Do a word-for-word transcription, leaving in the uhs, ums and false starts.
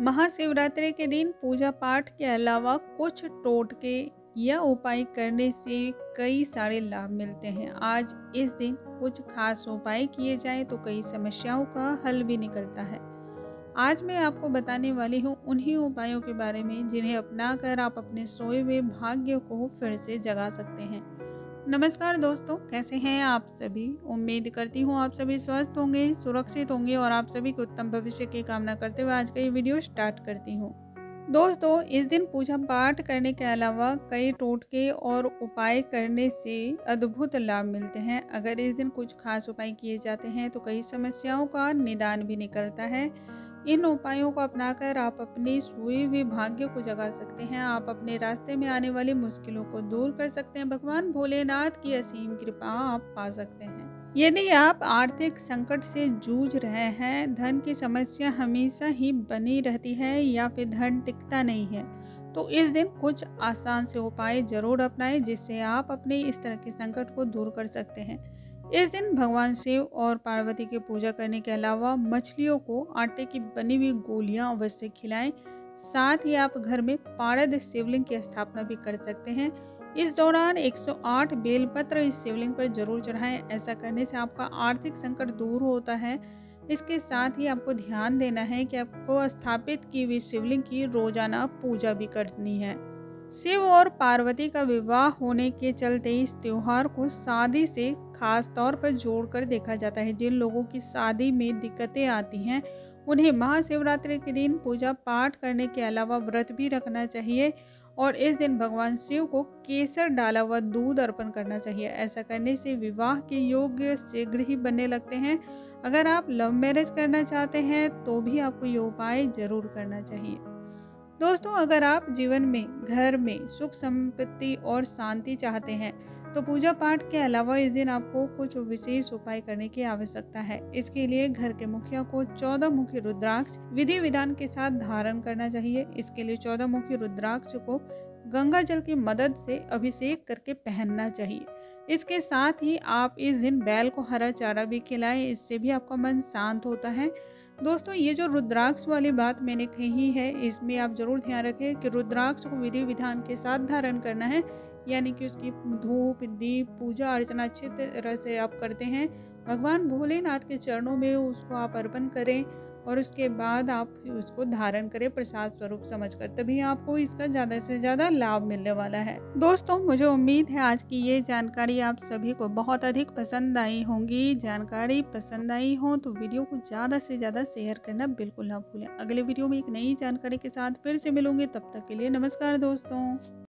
महाशिवरात्रि के दिन पूजा पाठ के अलावा कुछ टोटके या उपाय करने से कई सारे लाभ मिलते हैं। आज इस दिन कुछ खास उपाय किए जाएं तो कई समस्याओं का हल भी निकलता है। आज मैं आपको बताने वाली हूँ उन्हीं उपायों के बारे में जिन्हें अपनाकर आप अपने सोए हुए भाग्य को फिर से जगा सकते हैं। नमस्कार दोस्तों, कैसे हैं आप सभी। उम्मीद करती हूँ आप सभी स्वस्थ होंगे, सुरक्षित होंगे और आप सभी को उत्तम भविष्य की कामना करते हुए आज का ये वीडियो स्टार्ट करती हूँ। दोस्तों, इस दिन पूजा पाठ करने के अलावा कई टोटके और उपाय करने से अद्भुत लाभ मिलते हैं। अगर इस दिन कुछ खास उपाय किए जाते हैं तो कई समस्याओं का निदान भी निकलता है। इन उपायों को अपनाकर आप अपने सोए हुए भाग्य को जगा सकते हैं। आप अपने रास्ते में आने वाली मुश्किलों को दूर कर सकते हैं। भगवान भोलेनाथ की असीम कृपा आप पा सकते हैं। यदि आप आर्थिक संकट से जूझ रहे हैं, धन की समस्या हमेशा ही बनी रहती है या फिर धन टिकता नहीं है, तो इस दिन कुछ आसान से उपाय जरूर अपनाएं जिससे आप अपने इस तरह के संकट को दूर कर सकते हैं। इस दिन भगवान शिव और पार्वती की पूजा करने के अलावा मछलियों को आटे की बनी हुई गोलियां अवश्य खिलाएं। साथ ही आप घर में पारद शिवलिंग की स्थापना भी कर सकते हैं। इस दौरान एक सौ आठ बेलपत्र इस शिवलिंग पर जरूर चढ़ाएं। ऐसा करने से आपका आर्थिक संकट दूर होता है। इसके साथ ही आपको ध्यान देना है कि आपको स्थापित की हुई शिवलिंग की रोजाना पूजा भी करनी है। शिव और पार्वती का विवाह होने के चलते इस त्योहार को शादी से खास तौर पर जोड़कर देखा जाता है। जिन लोगों की शादी में दिक्कतें आती हैं उन्हें महाशिवरात्रि के दिन पूजा पाठ करने के अलावा व्रत भी रखना चाहिए और इस दिन भगवान शिव को केसर डाला हुआ दूध अर्पण करना चाहिए। ऐसा करने से विवाह के योग्य शीघ्र ही बनने लगते हैं। अगर आप लव मैरिज करना चाहते हैं तो भी आपको ये उपाय जरूर करना चाहिए। दोस्तों, अगर आप जीवन में घर में सुख संपत्ति और शांति चाहते हैं तो पूजा पाठ के अलावा इस दिन आपको कुछ विशेष उपाय करने की आवश्यकता है। इसके लिए घर के मुखिया को चौदह मुखी रुद्राक्ष विधि विधान के साथ धारण करना चाहिए। इसके लिए चौदह मुखी रुद्राक्ष को गंगा जल की मदद से अभिषेक करके पहनना चाहिए। इसके साथ ही आप इस दिन बैल को हरा चारा भी खिलाएं, इससे भी आपका मन शांत होता है। दोस्तों, ये जो रुद्राक्ष वाली बात मैंने कही है इसमें आप जरूर ध्यान रखें कि रुद्राक्ष को विधि विधान के साथ धारण करना है, यानी कि उसकी धूप दीप पूजा अर्चना अच्छी तरह से आप करते हैं। भगवान भोलेनाथ के चरणों में उसको आप अर्पण करें और उसके बाद आप उसको धारण करें प्रसाद स्वरूप समझकर, तभी आपको इसका ज़्यादा से ज़्यादा लाभ मिलने वाला है। दोस्तों, मुझे उम्मीद है आज की ये जानकारी आप सभी को बहुत अधिक पसंद आई होंगी। जानकारी पसंद आई हो तो वीडियो को ज़्यादा से ज़्यादा शेयर करना बिल्कुल ना भूलें। अगले वीडियो में एक नई जानकारी के साथ फिर से मिलूंगी, तब तक के लिए नमस्कार दोस्तों।